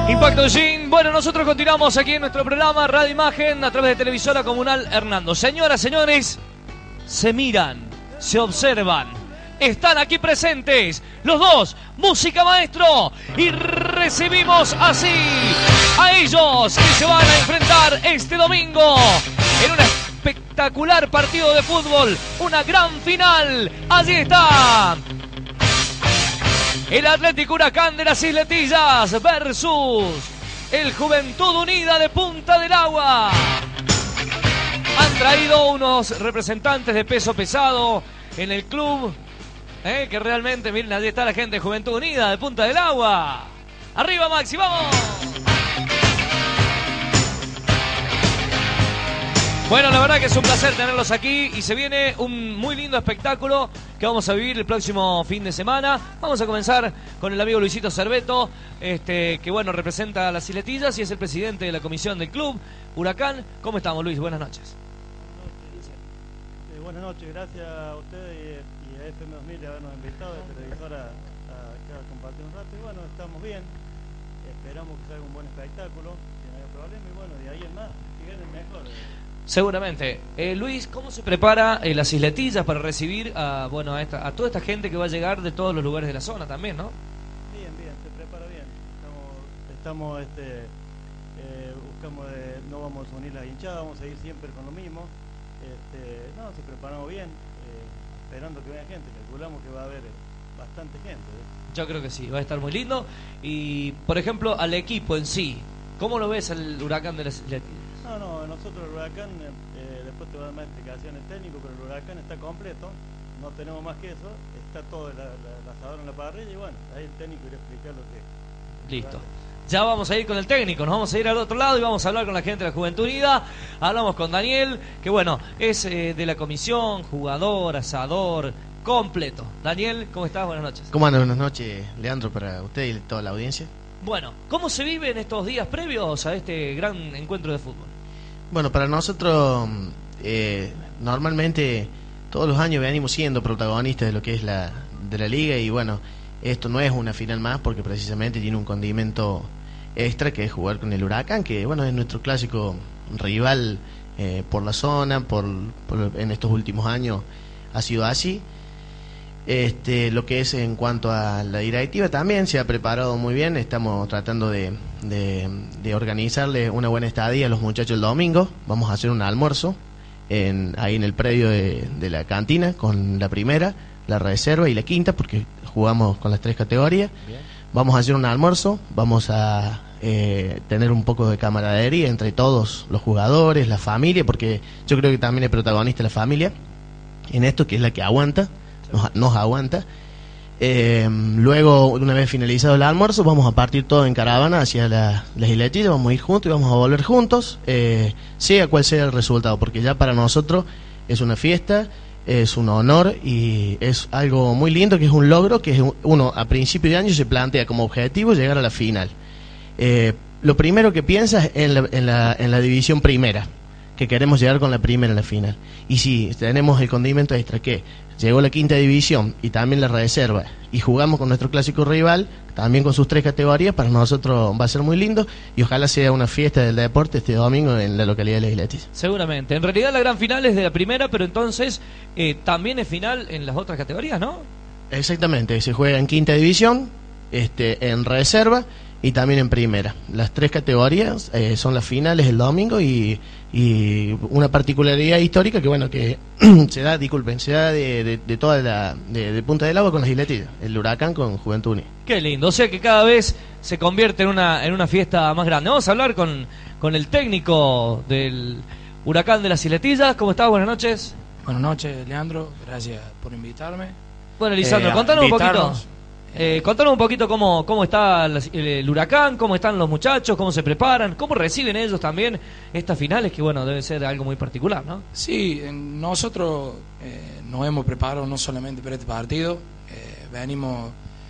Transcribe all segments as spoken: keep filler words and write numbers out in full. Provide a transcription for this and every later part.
Impacto Gym. Bueno, nosotros continuamos aquí en nuestro programa Radio Imagen a través de Televisora Comunal Hernando. Señoras, señores, se miran, se observan, están aquí presentes los dos, Música Maestro, y recibimos así a ellos que se van a enfrentar este domingo en un espectacular partido de fútbol, una gran final. Allí está el Atlético Huracán de las Isletillas versus el Juventud Unida de Punta del Agua. Han traído unos representantes de peso pesado en el club, eh, que realmente, miren, allí está la gente de Juventud Unida de Punta del Agua. ¡Arriba, Maxi, vamos! Bueno, la verdad que es un placer tenerlos aquí y se viene un muy lindo espectáculo que vamos a vivir el próximo fin de semana. Vamos a comenzar con el amigo Luisito Cerveto, este, que bueno, representa a las Isletillas y es el presidente de la comisión del club Huracán. ¿Cómo estamos, Luis? Buenas noches. Eh, buenas noches, gracias a ustedes y, y a F M dos mil de habernos invitado de televisora a, a compartir un rato. Y bueno, estamos bien, esperamos que salga un buen espectáculo, que no haya problema y bueno, de ahí en más, que gane el mejor. Seguramente. Eh, Luis, ¿cómo se prepara eh, las Isletillas para recibir a, bueno, a, esta, a toda esta gente que va a llegar de todos los lugares de la zona también, ¿no? Bien, bien, se prepara bien. Estamos, estamos este, eh, buscamos de, no vamos a unir las hinchadas, vamos a ir siempre con lo mismo. Este, no, se preparamos bien, eh, esperando que venga gente. Calculamos que va a haber bastante gente, ¿eh? Yo creo que sí, va a estar muy lindo. Y, por ejemplo, al equipo en sí, ¿cómo lo ves al Huracán de las Isletillas? No, no, nosotros el Huracán, eh, después te voy a dar más explicaciones técnicas, pero el Huracán está completo, no tenemos más que eso, está todo el, el, el asador en la parrilla y bueno, ahí el técnico irá a explicar lo que... Listo. Ya vamos a ir con el técnico, nos vamos a ir al otro lado y vamos a hablar con la gente de la Juventud Unida. Hablamos con Daniel, que bueno, es eh, de la comisión, jugador, asador, completo. Daniel, ¿cómo estás? Buenas noches. ¿Cómo andan? Buenas noches, Leandro, para usted y toda la audiencia. Bueno, ¿cómo se vive en estos días previos a este gran encuentro de fútbol? Bueno, para nosotros, eh, normalmente todos los años venimos siendo protagonistas de lo que es la, de la liga y bueno, esto no es una final más porque precisamente tiene un condimento extra que es jugar con el Huracán, que bueno, es nuestro clásico rival eh, por la zona, por, por en estos últimos años ha sido así. Este, lo que es en cuanto a la directiva también se ha preparado muy bien, estamos tratando de, de, de organizarle una buena estadía a los muchachos el domingo. Vamos a hacer un almuerzo en, ahí en el predio de, de la cantina con la primera, la reserva y la quinta porque jugamos con las tres categorías. Bien. Vamos a hacer un almuerzo, vamos a eh, tener un poco de camaradería entre todos los jugadores, la familia, porque yo creo que también es protagonista la familia en esto, que es la que aguanta. Nos, nos aguanta. Eh, luego, una vez finalizado el almuerzo, vamos a partir todo en caravana hacia la, las Isletillas, vamos a ir juntos y vamos a volver juntos, eh, sea cual sea el resultado, porque ya para nosotros es una fiesta, es un honor y es algo muy lindo, que es un logro, que es uno a principio de año se plantea como objetivo llegar a la final. Eh, lo primero que piensas es en la, en, la, en la división primera, que queremos llegar con la primera en la final. Y si tenemos el condimento extra que llegó la quinta división y también la reserva y jugamos con nuestro clásico rival, también con sus tres categorías, para nosotros va a ser muy lindo y ojalá sea una fiesta del deporte este domingo en la localidad de Las Isletillas. Seguramente. En realidad la gran final es de la primera, pero entonces eh, también es final en las otras categorías, ¿no? Exactamente, se juega en quinta división, este, en reserva y también en primera. Las tres categorías eh, son las finales el domingo y, y una particularidad histórica que bueno que se da, disculpen, se da de, de, de toda la de, de Punta del Agua con las Isletillas, el Huracán con Juventud Unida. Qué lindo, o sea que cada vez se convierte en una en una fiesta más grande. Vamos a hablar con, con el técnico del Huracán de las Isletillas. ¿Cómo estás? Buenas noches. Buenas noches, Leandro, gracias por invitarme. Bueno, Lisandro, eh, contanos un invitarnos. poquito. Eh, contanos un poquito cómo, cómo está el, el Huracán, cómo están los muchachos, cómo se preparan, cómo reciben ellos también estas finales, que bueno, debe ser algo muy particular, ¿no? Sí, nosotros eh, nos hemos preparado no solamente para este partido, eh, venimos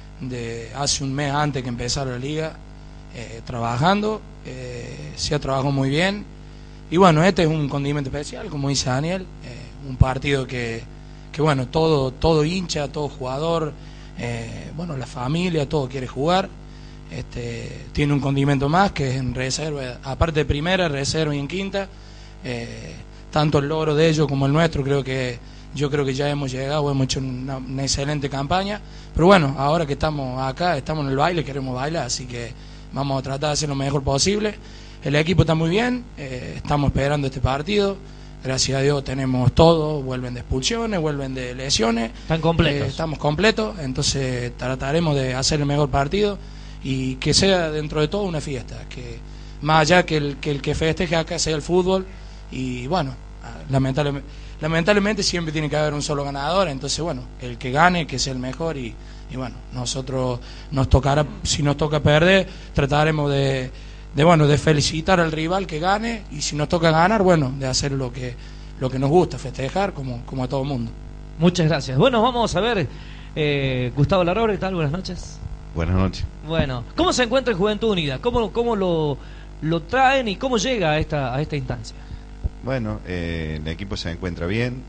de hace un mes antes que empezara la liga eh, trabajando, eh, se ha trabajado muy bien y bueno, este es un condimento especial, como dice Daniel, eh, un partido que, que bueno, todo, todo hincha, todo jugador, Eh, bueno, la familia, todo quiere jugar este, tiene un condimento más, que es en reserva, aparte de primera, reserva y en quinta. Eh, tanto el logro de ellos como el nuestro, creo que yo creo que ya hemos llegado, hemos hecho una, una excelente campaña, pero bueno, ahora que estamos acá, estamos en el baile, queremos bailar, así que vamos a tratar de hacer lo mejor posible. El equipo está muy bien, eh, estamos esperando este partido, gracias a Dios tenemos todo, vuelven de expulsiones, vuelven de lesiones, están completos, eh, estamos completos, entonces trataremos de hacer el mejor partido y que sea dentro de todo una fiesta, que más allá que el que, el que festeje acá sea el fútbol. Y bueno, lamentablemente, lamentablemente siempre tiene que haber un solo ganador, entonces bueno, el que gane, que sea el mejor, y, y bueno, nosotros nos tocará, si nos toca perder, trataremos de, de bueno, de felicitar al rival que gane, y si nos toca ganar, bueno, de hacer lo que, lo que nos gusta, festejar como, como a todo el mundo. Muchas gracias. Bueno, vamos a ver, eh, Gustavo Larrobre, ¿qué tal? Buenas noches. Buenas noches. Bueno, ¿cómo se encuentra en Juventud Unida? ¿Cómo, cómo lo, lo traen y cómo llega a esta, a esta instancia? Bueno, eh, el equipo se encuentra bien.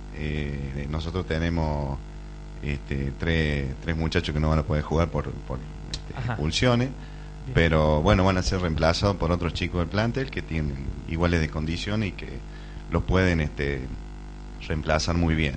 Eh, nosotros tenemos este, tres, tres muchachos que no van a poder jugar por, por este, expulsiones, bien. Pero bueno, van a ser reemplazados por otros chicos del plantel que tienen iguales de condiciones y que los pueden este, reemplazar muy bien.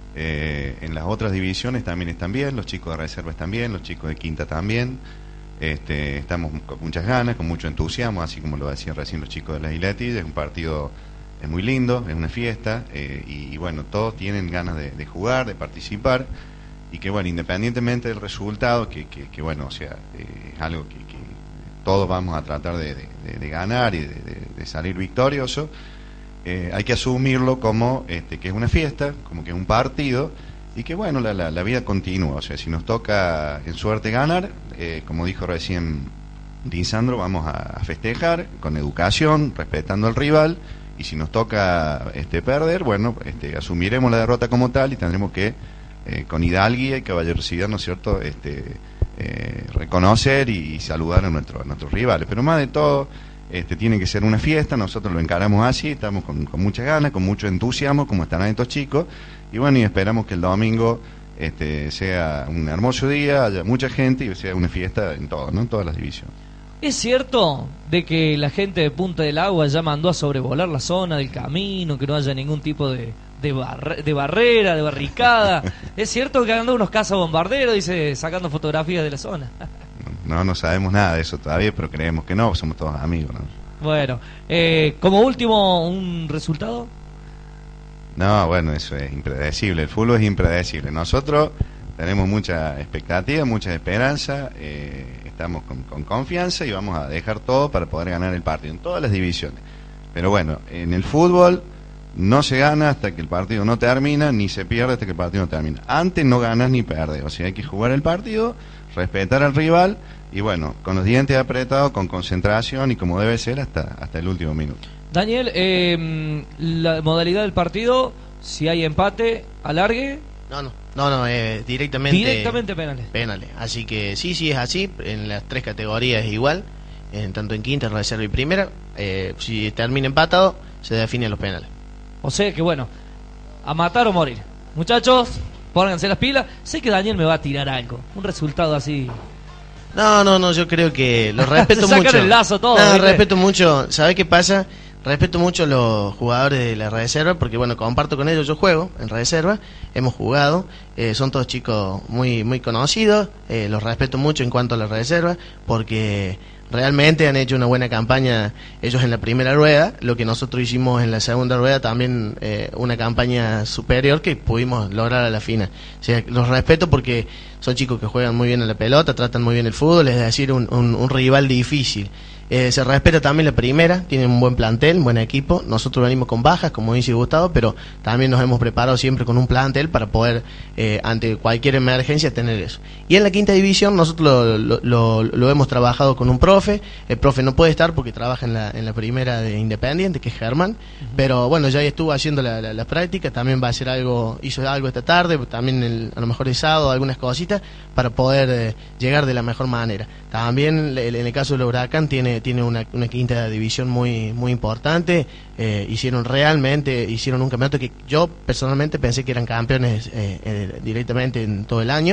Eh, en las otras divisiones también están bien, los chicos de reserva están bien, los chicos de quinta también. Este, estamos con muchas ganas, con mucho entusiasmo, así como lo decían recién los chicos de las Isletis. Es un partido es muy lindo, es una fiesta, eh, y, y bueno, todos tienen ganas de, de jugar, de participar, y que bueno, independientemente del resultado, que, que, que bueno, o sea, eh, es algo que, que todos vamos a tratar de, de, de ganar y de, de, de salir victoriosos, eh, hay que asumirlo como este, que es una fiesta, como que es un partido, y que bueno, la, la, la vida continúa. O sea, si nos toca en suerte ganar, eh, como dijo recién Lisandro, vamos a, a festejar con educación, respetando al rival, y si nos toca este, perder, bueno, este, asumiremos la derrota como tal y tendremos que, eh, con hidalguía y caballerosidad, ¿no es cierto?, este, eh, reconocer y, y saludar a, nuestro, a nuestros rivales. Pero más de todo, este, tiene que ser una fiesta, nosotros lo encaramos así, estamos con, con muchas ganas, con mucho entusiasmo, como están estos chicos, y bueno, y esperamos que el domingo este, sea un hermoso día, haya mucha gente y sea una fiesta en todo, ¿no?, en todas las divisiones. ¿Es cierto de que la gente de Punta del Agua ya mandó a sobrevolar la zona del camino, que no haya ningún tipo de, de, barre, de barrera, de barricada? ¿Es cierto que andan unos cazabombarderos, dice, sacando fotografías de la zona? No, no sabemos nada de eso todavía, pero creemos que no, somos todos amigos, ¿no? Bueno, eh, como último, ¿un resultado? No, bueno, eso es impredecible, el fútbol es impredecible. Nosotros tenemos mucha expectativa, mucha esperanza, eh, estamos con, con confianza y vamos a dejar todo para poder ganar el partido en todas las divisiones. Pero bueno, en el fútbol no se gana hasta que el partido no termina, ni se pierde hasta que el partido no termina. Antes no ganas ni perdes, o sea, hay que jugar el partido, respetar al rival y bueno, con los dientes apretados, con concentración y como debe ser hasta, hasta el último minuto. Daniel, eh, la modalidad del partido, si hay empate, alargue. No, no, no, no, eh, directamente Directamente penales. Penales, así que sí, sí es así, en las tres categorías es igual, en tanto en quinta, reserva y primera, eh, si termina empatado, se definen los penales. O sea que bueno, a matar o morir. Muchachos, pónganse las pilas. Sé que Daniel me va a tirar algo, un resultado así. No, no, no, yo creo que lo respeto Se sacan mucho. el lazo todo, no, ¿viste? respeto mucho. ¿Sabes qué pasa? Respeto mucho a los jugadores de la reserva porque, bueno, comparto con ellos, yo juego en reserva, hemos jugado, eh, son todos chicos muy muy conocidos, eh, los respeto mucho en cuanto a la reserva porque realmente han hecho una buena campaña ellos en la primera rueda, lo que nosotros hicimos en la segunda rueda también eh, una campaña superior que pudimos lograr a la final. O sea, los respeto porque son chicos que juegan muy bien a la pelota, tratan muy bien el fútbol, es decir, un, un, un rival difícil. Eh, se respeta también la primera, tienen un buen plantel, un buen equipo. Nosotros venimos con bajas, como dice Gustavo, pero también nos hemos preparado siempre con un plantel para poder, eh, ante cualquier emergencia, tener eso. Y en la quinta división nosotros lo, lo, lo, lo hemos trabajado con un profe. El profe no puede estar porque trabaja en la, en la primera de Independiente, que es Germán. Uh-huh. Pero bueno, ya estuvo haciendo la, la, la práctica, también va a hacer algo, hizo algo esta tarde, también el, a lo mejor el sábado, algunas cositas, para poder eh, llegar de la mejor manera. También en el caso del Huracán tiene tiene una, una quinta división muy muy importante, eh, hicieron realmente, hicieron un campeonato que yo personalmente pensé que eran campeones eh, eh, directamente en todo el año,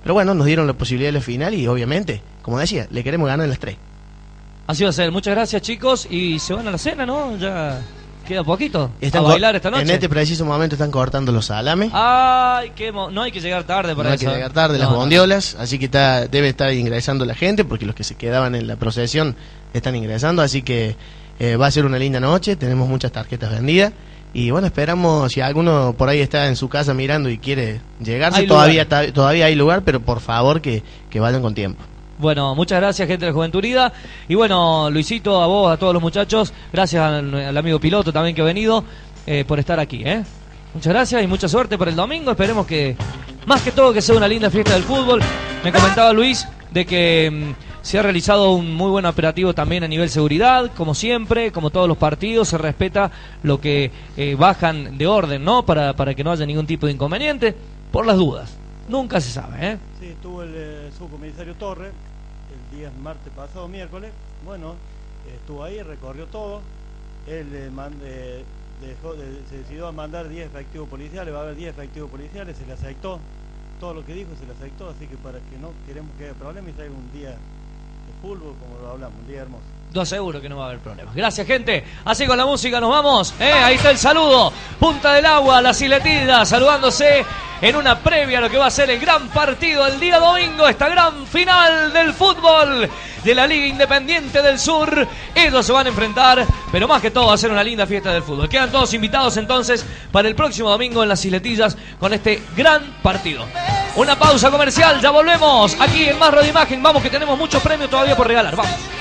Pero bueno, nos dieron la posibilidad de la final y obviamente, como decía, le queremos ganar en las tres. Así va a ser. Muchas gracias, chicos. Y se van a la cena, ¿no? Ya queda poquito. Están a bailar esta noche. En este preciso momento están cortando los salames. Ay, qué mo no hay que llegar tarde para no eso. No hay que llegar tarde, no, las bondiolas. No. Así que está, debe estar ingresando la gente, porque los que se quedaban en la procesión están ingresando. Así que eh, va a ser una linda noche. Tenemos muchas tarjetas vendidas. Y bueno, esperamos, si alguno por ahí está en su casa mirando y quiere llegarse, todavía, ta, todavía hay lugar, pero por favor que, que vayan con tiempo. Bueno, muchas gracias, gente de la Juventud Unida. Y bueno, Luisito, a vos, a todos los muchachos, gracias al, al amigo piloto también que ha venido, eh, por estar aquí, ¿eh? Muchas gracias y mucha suerte para el domingo. Esperemos que, más que todo, que sea una linda fiesta del fútbol. Me comentaba Luis de que mmm, se ha realizado un muy buen operativo también a nivel seguridad, como siempre, como todos los partidos, se respeta lo que eh, bajan de orden, ¿no? Para, para que no haya ningún tipo de inconveniente, por las dudas. Nunca se sabe, ¿eh? Sí, estuvo el eh, subcomisario Torre el día martes pasado, miércoles. Bueno, eh, estuvo ahí, recorrió todo. Él eh, man, eh, dejó, de, se decidió a mandar diez efectivos policiales, va a haber diez efectivos policiales, se le aceptó. Todo lo que dijo se le aceptó, así que para que no queremos que haya problemas y traiga un día de fútbol, como lo hablamos, un día hermoso. Yo aseguro que no va a haber problemas. Gracias, gente. Así con la música nos vamos. ¿eh? Ahí está el saludo. Punta del Agua, las Isletidas, saludándose en una previa a lo que va a ser el gran partido el día domingo, esta gran final del fútbol de la Liga Independiente del Sur. Ellos se van a enfrentar, pero más que todo va a ser una linda fiesta del fútbol. Quedan todos invitados entonces para el próximo domingo en las Isletillas con este gran partido. Una pausa comercial, ya volvemos aquí en Más Radio Imagen. Vamos que tenemos muchos premios todavía por regalar. Vamos.